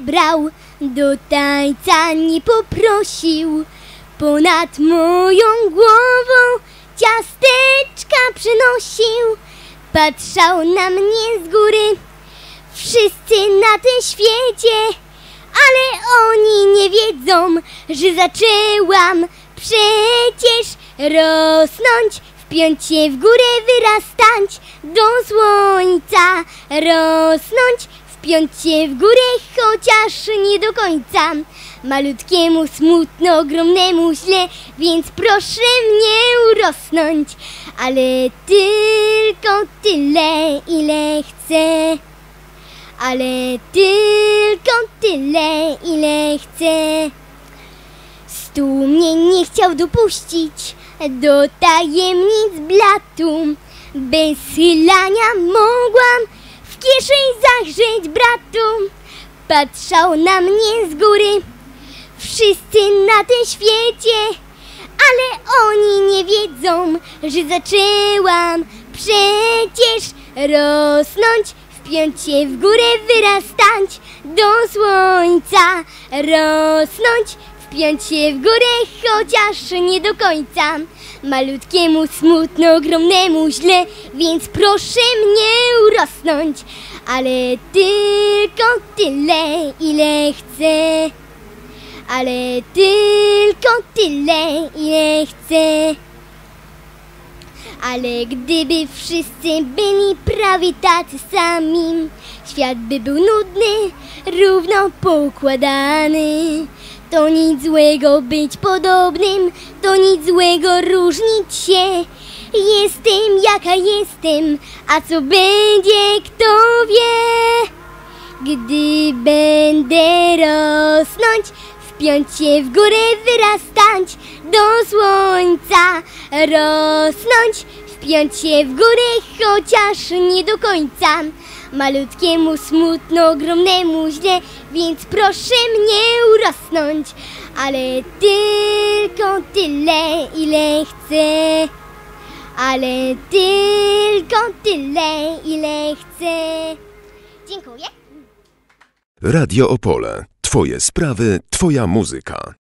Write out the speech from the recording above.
brał, do tańca nie poprosił. Ponad moją głową ciasteczka przynosił. Patrzał na mnie z góry wszyscy na tym świecie, ale oni nie wiedzą, że zaczęłam przecież rosnąć, wpiąć się w górę, wyrastać do słońca, rosnąć, wpiąć się w górę, chociaż nie do końca. Malutkiemu smutno, ogromnemu źle, więc proszę mnie urosnąć, ale tylko tyle, ile chcę. Ale tylko tyle, ile chcę. Stół mnie nie chciał dopuścić do tajemnic blatu. Bez schylania mogłam w kieszeń zajrzeć bratu. Patrzał na mnie z góry wszyscy na tym świecie, ale oni nie wiedzą, że zaczęłam przecież rosnąć, wpiąć się w górę, wyrastać do słońca, rosnąć, wpiąć się w górę, chociaż nie do końca. Malutkiemu smutno, ogromnemu źle, więc proszę mnie urosnąć, ale tylko tyle, ile chcę. Ale tylko tyle, ile chcę. Ale gdyby wszyscy byli prawie tacy sami, świat by był nudny, równo poukładany. To nic złego być podobnym, to nic złego różnić się. Jestem jaka jestem, a co będzie, kto wie. Gdy będę rosnąć, wpiąć się w górę, wyrastać do słońca, rosnąć, wpiąć się w górę, chociaż nie do końca. Malutkiemu smutno, ogromnemu źle, więc proszę mnie urosnąć, ale tylko tyle, ile chcę. Ale tylko tyle, ile chcę. Dziękuję. Radio Opole. Twoje sprawy, twoja muzyka.